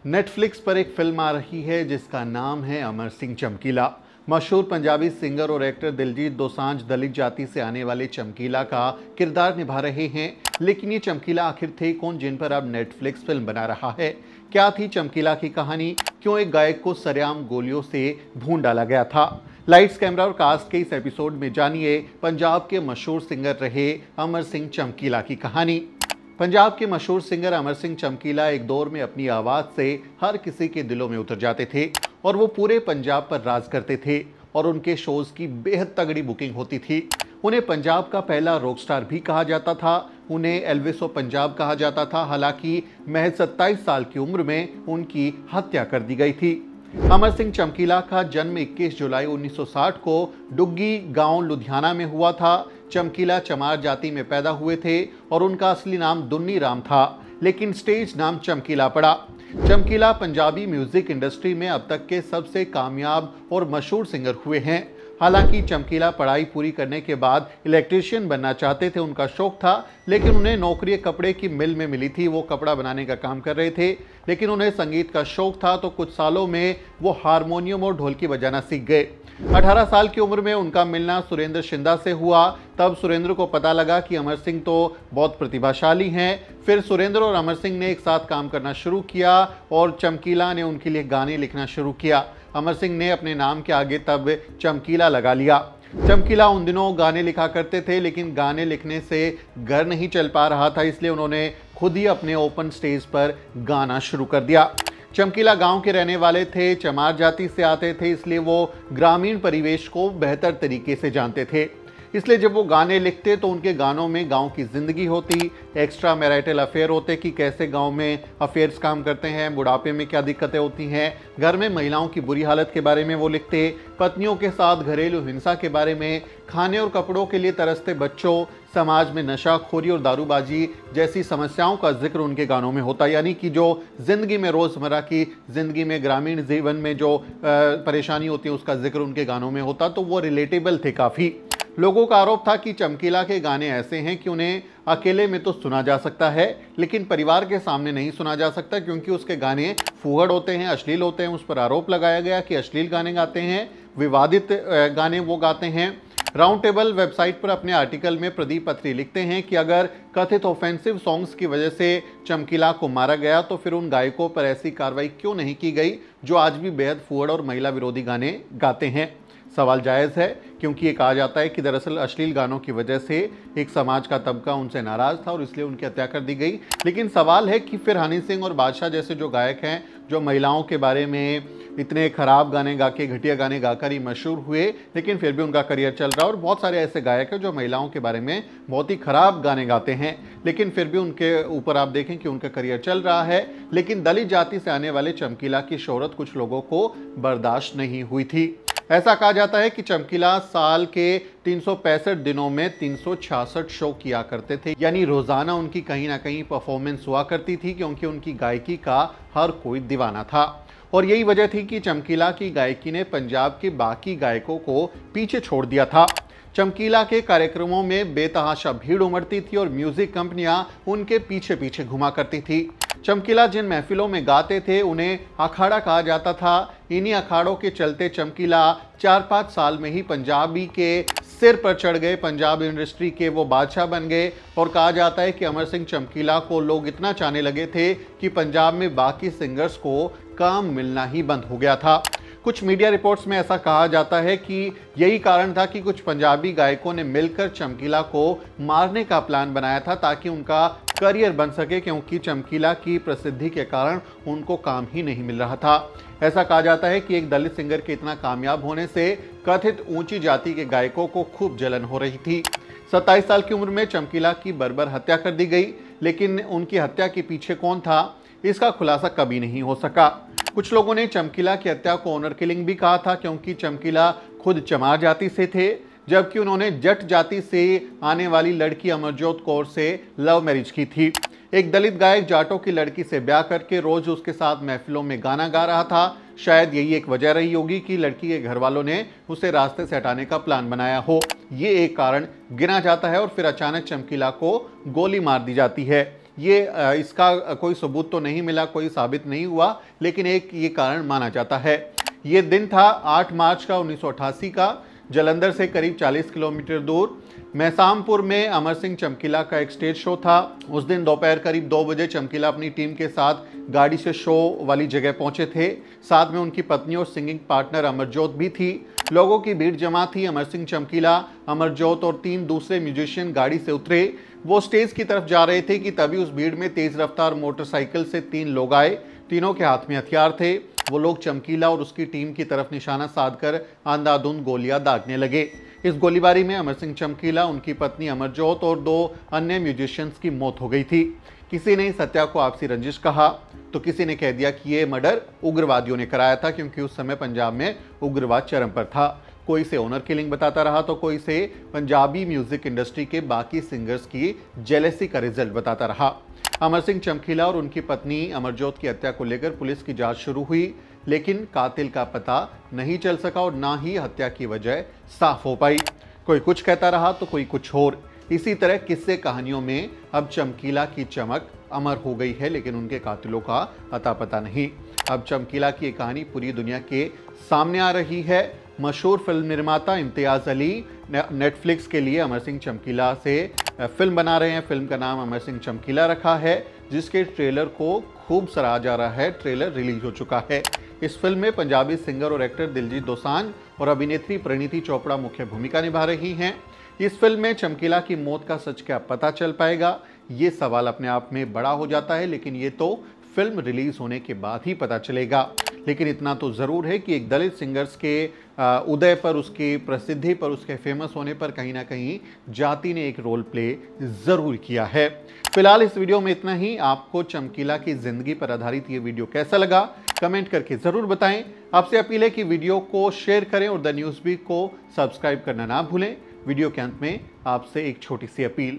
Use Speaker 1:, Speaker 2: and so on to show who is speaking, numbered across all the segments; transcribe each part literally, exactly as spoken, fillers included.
Speaker 1: Netflix पर एक film आ रही है जिसका नाम है अमर सिंह चमकीला। मशहूर पंजाबी सिंगर और एक्टर दिलजीत दोसांझ दलित जाति से आने वाले चमकीला का किरदार निभा रहे हैं। लेकिन ये चमकीला आखिर थे कौन जिन पर अब नेटफ्लिक्स फिल्म बना रहा है? क्या थी चमकीला की कहानी? क्यों एक गायक को सरेआम गोलियों से भून डाला गया था? लाइट्स, कैमरा और कास्ट के इस एपिसोड में जानिए पंजाब के मशहूर सिंगर रहे अमर सिंह चमकीला की कहानी। पंजाब के मशहूर सिंगर अमर सिंह चमकीला एक दौर में अपनी आवाज़ से हर किसी के दिलों में उतर जाते थे और वो पूरे पंजाब पर राज करते थे और उनके शोज़ की बेहद तगड़ी बुकिंग होती थी। उन्हें पंजाब का पहला रॉक स्टार भी कहा जाता था। उन्हें एल्विस ऑफ पंजाब कहा जाता था। हालांकि महज सत्ताईस साल की उम्र में उनकी हत्या कर दी गई थी। अमर सिंह चमकीला का जन्म इक्कीस जुलाई उन्नीस सौ साठ को डुग्गी गांव लुधियाना में हुआ था। चमकीला चमार जाति में पैदा हुए थे और उनका असली नाम दुन्नी राम था, लेकिन स्टेज नाम चमकीला पड़ा। चमकीला पंजाबी म्यूजिक इंडस्ट्री में अब तक के सबसे कामयाब और मशहूर सिंगर हुए हैं। हालांकि चमकीला पढ़ाई पूरी करने के बाद इलेक्ट्रीशियन बनना चाहते थे, उनका शौक था, लेकिन उन्हें नौकरी कपड़े की मिल में मिली थी। वो कपड़ा बनाने का काम कर रहे थे, लेकिन उन्हें संगीत का शौक था, तो कुछ सालों में वो हारमोनियम और ढोलकी बजाना सीख गए। अठारह साल की उम्र में उनका मिलना सुरेंद्र शिंदा से हुआ। तब सुरेंद्र को पता लगा कि अमर सिंह तो बहुत प्रतिभाशाली हैं। फिर सुरेंद्र और अमर सिंह ने एक साथ काम करना शुरू किया और चमकीला ने उनके लिए गाने लिखना शुरू किया। अमर सिंह ने अपने नाम के आगे तब चमकीला लगा लिया। चमकीला उन दिनों गाने लिखा करते थे, लेकिन गाने लिखने से घर नहीं चल पा रहा था, इसलिए उन्होंने खुद ही अपने ओपन स्टेज पर गाना शुरू कर दिया। चमकीला गांव के रहने वाले थे, चमार जाति से आते थे, इसलिए वो ग्रामीण परिवेश को बेहतर तरीके से जानते थे। इसलिए जब वो गाने लिखते तो उनके गानों में गांव की जिंदगी होती, एक्स्ट्रा मैरिटल अफेयर होते कि कैसे गांव में अफेयर्स काम करते हैं, बुढ़ापे में क्या दिक्कतें होती हैं, घर में महिलाओं की बुरी हालत के बारे में वो लिखते, पत्नियों के साथ घरेलू हिंसा के बारे में, खाने और कपड़ों के लिए तरसते बच्चों, समाज में नशाखोरी और दारूबाजी जैसी समस्याओं का जिक्र उनके गानों में होता। यानी कि जो जिंदगी में रोज़मर्रा की जिंदगी में ग्रामीण जीवन में जो परेशानी होती है उसका जिक्र उनके गानों में होता, तो वो रिलेटेबल थे काफ़ी। लोगों का आरोप था कि चमकीला के गाने ऐसे हैं कि उन्हें अकेले में तो सुना जा सकता है, लेकिन परिवार के सामने नहीं सुना जा सकता, क्योंकि उसके गाने फूहड़ होते हैं, अश्लील होते हैं। उस पर आरोप लगाया गया कि अश्लील गाने गाते हैं, विवादित गाने वो गाते हैं। राउंड टेबल वेबसाइट पर अपने आर्टिकल में प्रदीप अत्री लिखते हैं कि अगर कथित ऑफेंसिव सॉन्ग्स की वजह से चमकीला को मारा गया तो फिर उन गायकों पर ऐसी कार्रवाई क्यों नहीं की गई जो आज भी बेहद फूहड़ और महिला विरोधी गाने गाते हैं। सवाल जायज़ है, क्योंकि ये कहा जाता है कि दरअसल अश्लील गानों की वजह से एक समाज का तबका उनसे नाराज़ था और इसलिए उनकी हत्या कर दी गई। लेकिन सवाल है कि फिर हनी सिंह और बादशाह जैसे जो गायक हैं, जो महिलाओं के बारे में इतने ख़राब गाने गा के, घटिया गाने गाकर ही मशहूर हुए, लेकिन फिर भी उनका करियर चल रहा है। और बहुत सारे ऐसे गायक हैं जो महिलाओं के बारे में बहुत ही ख़राब गाने गाते हैं, लेकिन फिर भी उनके ऊपर आप देखें कि उनका करियर चल रहा है। लेकिन दलित जाति से आने वाले चमकीला की शोहरत कुछ लोगों को बर्दाश्त नहीं हुई थी। ऐसा कहा जाता है कि चमकीला साल के तीन सौ पैंसठ दिनों में तीन सौ छियासठ शो किया करते थे, यानी रोजाना उनकी कहीं ना कहीं परफॉर्मेंस हुआ करती थी, क्योंकि उनकी गायकी का हर कोई दीवाना था। और यही वजह थी कि चमकीला की गायकी ने पंजाब के बाकी गायकों को पीछे छोड़ दिया था। चमकीला के कार्यक्रमों में बेतहाशा भीड़ उमड़ती थी और म्यूजिक कंपनियां उनके पीछे पीछे घुमा करती थी। चमकीला जिन महफिलों में गाते थे उन्हें अखाड़ा कहा जाता था। इन्हीं अखाड़ों के चलते चमकीला चार पाँच साल में ही पंजाबी के सिर पर चढ़ गए, पंजाब इंडस्ट्री के वो बादशाह बन गए। और कहा जाता है कि अमर सिंह चमकीला को लोग इतना चाहने लगे थे कि पंजाब में बाकी सिंगर्स को काम मिलना ही बंद हो गया था। कुछ मीडिया रिपोर्ट्स में ऐसा कहा जाता है कि यही कारण था कि कुछ पंजाबी गायकों ने मिलकर चमकीला को मारने का प्लान बनाया था, ताकि उनका करियर बन सके, क्योंकि चमकीला की प्रसिद्धि के कारण उनको काम ही नहीं मिल रहा था। ऐसा कहा जाता है कि एक दलित सिंगर के इतना कामयाब होने से कथित ऊंची जाति के गायकों को खूब जलन हो रही थी। सत्ताईस साल की उम्र में चमकीला की बर्बर हत्या कर दी गई, लेकिन उनकी हत्या के पीछे कौन था, इसका खुलासा कभी नहीं हो सका। कुछ लोगों ने चमकीला की हत्या को ऑनर किलिंग भी कहा था, क्योंकि चमकीला खुद चमार जाति से थे, जबकि उन्होंने जट जाति से आने वाली लड़की अमरजोत कौर से लव मैरिज की थी। एक दलित गायक जाटों की लड़की से ब्याह करके रोज उसके साथ महफिलों में गाना गा रहा था। शायद यही एक वजह रही होगी कि लड़की के घर वालों ने उसे रास्ते से हटाने का प्लान बनाया हो। ये एक कारण गिना जाता है और फिर अचानक चमकीला को गोली मार दी जाती है। ये इसका कोई सबूत तो नहीं मिला, कोई साबित नहीं हुआ, लेकिन एक ये कारण माना जाता है। ये दिन था आठ मार्च का उन्नीस सौ अट्ठासी का। जालंधर से करीब चालीस किलोमीटर दूर मैसामपुर में अमर सिंह चमकीला का एक स्टेज शो था। उस दिन दोपहर करीब दो बजे चमकीला अपनी टीम के साथ गाड़ी से शो वाली जगह पहुंचे थे। साथ में उनकी पत्नी और सिंगिंग पार्टनर अमरजोत भी थी। लोगों की भीड़ जमा थी। अमर सिंह चमकीला, अमरजोत और तीन दूसरे म्यूजिशियन गाड़ी से उतरे। वो स्टेज की तरफ जा रहे थे कि तभी उस भीड़ में तेज रफ्तार मोटरसाइकिल से तीन लोग आए। तीनों के हाथ में हथियार थे। वो लोग चमकीला और उसकी टीम की तरफ निशाना साधकर अंधाधुंध गोलियां दागने लगे। इस गोलीबारी में अमर सिंह चमकीला, उनकी पत्नी अमरजोत और दो अन्य म्यूजिशियंस की मौत हो गई थी। किसी ने इस हत्या को आपसी रंजिश कहा तो किसी ने कह दिया कि ये मर्डर उग्रवादियों ने कराया था, क्योंकि उस समय पंजाब में उग्रवाद चरम पर था। कोई से ऑनर किलिंग बताता रहा तो कोई से पंजाबी म्यूजिक इंडस्ट्री के बाकी सिंगर्स की जेलेसी का रिजल्ट बताता रहा। अमर सिंह चमकीला और उनकी पत्नी अमरजोत की हत्या को लेकर पुलिस की जांच शुरू हुई, लेकिन कातिल का पता नहीं चल सका और ना ही हत्या की वजह साफ हो पाई। कोई कुछ कहता रहा तो कोई कुछ और। इसी तरह किस्से कहानियों में अब चमकीला की चमक अमर हो गई है, लेकिन उनके कातिलों का अता पता नहीं। अब चमकीला की एक कहानी पूरी दुनिया के सामने आ रही है। मशहूर फिल्म निर्माता इम्तियाज अली नेटफ्लिक्स के लिए अमर सिंह चमकीला से फिल्म बना रहे हैं। फिल्म का नाम अमर सिंह चमकीला रखा है, जिसके ट्रेलर को खूब सराहा जा रहा है। ट्रेलर रिलीज हो चुका है। इस फिल्म में पंजाबी सिंगर और एक्टर दिलजीत दोसांझ और अभिनेत्री परिणीति चोपड़ा मुख्य भूमिका निभा रही हैं। इस फिल्म में चमकीला की मौत का सच क्या पता चल पाएगा, ये सवाल अपने आप में बड़ा हो जाता है, लेकिन ये तो फिल्म रिलीज होने के बाद ही पता चलेगा। लेकिन इतना तो ज़रूर है कि एक दलित सिंगर्स के उदय पर, उसकी प्रसिद्धि पर, उसके फेमस होने पर कहीं ना कहीं जाति ने एक रोल प्ले ज़रूर किया है। फिलहाल इस वीडियो में इतना ही। आपको चमकीला की ज़िंदगी पर आधारित ये वीडियो कैसा लगा कमेंट करके ज़रूर बताएं। आपसे अपील है कि वीडियो को शेयर करें और द न्यूज़ बीट को सब्सक्राइब करना ना भूलें। वीडियो के अंत में आपसे एक छोटी सी अपील।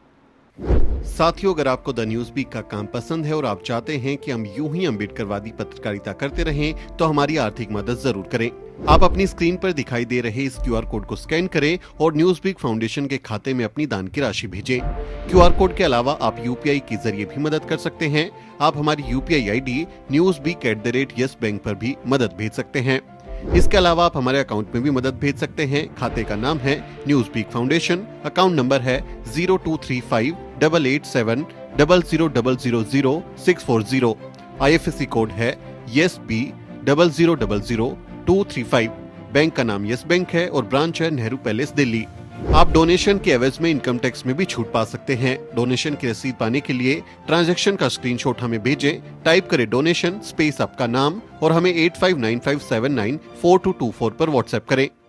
Speaker 1: साथियों, अगर आपको द न्यूज़ बीट का काम पसंद है और आप चाहते हैं कि हम यूं ही अम्बेडकरवादी पत्रकारिता करते रहें, तो हमारी आर्थिक मदद जरूर करें। आप अपनी स्क्रीन पर दिखाई दे रहे इस क्यूआर कोड को स्कैन करें और न्यूज़ बीट फाउंडेशन के खाते में अपनी दान की राशि भेजें। क्यूआर कोड के अलावा आप यूपीआई के जरिए भी मदद कर सकते हैं। आप हमारी UPI ID news beat at the rate Yes Bank पर भी मदद भेज सकते हैं। इसके अलावा आप हमारे अकाउंट में भी मदद भेज सकते हैं। खाते का नाम है news beat foundation, account number है zero two three five double eight seven double zero double zero zero six four zero. IFSC code है Yes B double zero double zero two three five. Bank का नाम yes bank है और branch है Nehru palace Delhi. आप donation के एवज में इनकम टैक्स में भी छूट पा सकते हैं। डोनेशन की रसीद पाने के लिए ट्रांजैक्शन का स्क्रीनशॉट हमें भेजें। टाइप करें डोनेशन स्पेस आपका नाम और हमें eight five nine five seven nine four two two four पर व्हाट्सएप करें।